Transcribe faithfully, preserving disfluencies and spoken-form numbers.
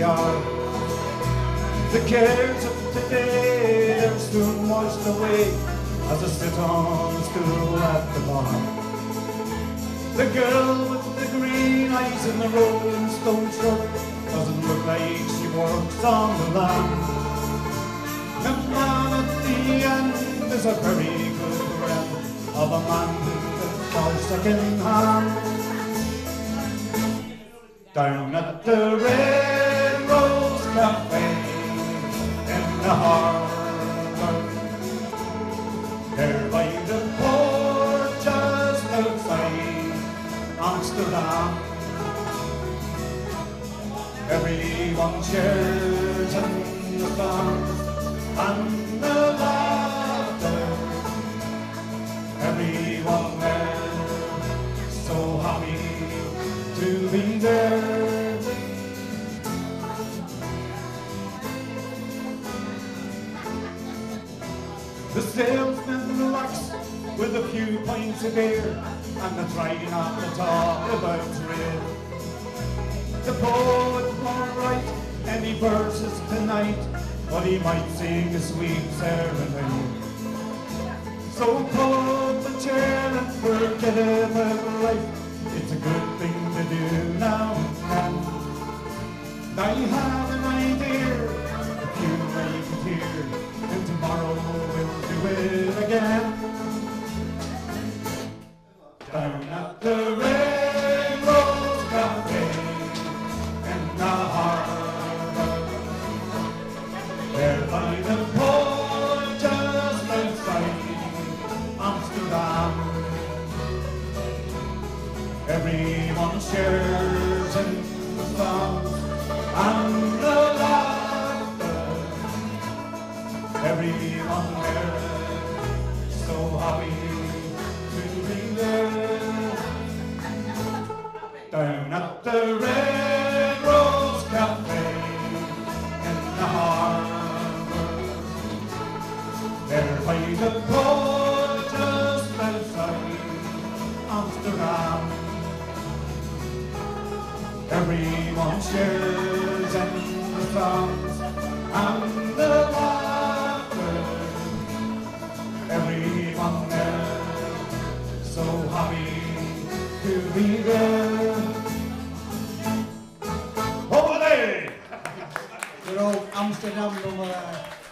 are. The cares of today, they're soon washed away as I sit on a stool at the bar. The girl with the green eyes in the rolling stone shirt doesn't look like she works on the land. The man at the end is a very good friend of a man for second hand. Down at the Red Rose Cafe in the harbour, there by the port just outside Amsterdam, everyone shares in the fun and the laughter. Everyone there so happy to be there. The salesmen relax with a few pints of beer, and they're trying not to talk about trade. The poet won't write any verses tonight, but he might sing a sweet serenade. So pull up the chair and forget about life. It's a good thing to do now and then. I have an idea, if you make it here, and tomorrow we'll do it again. Down at the Red Rose Cafe in the harbour, there by the port just outside Amsterdam, everyone shares in the fun and the laughter. Everyone there so happy to be there. Down at the Red Rose Cafe in the harbour, there by the port just outside Amsterdam, everyone shares in the songs and the laughter. Everyone there so happy to be there. Over there! Your old Amsterdam number.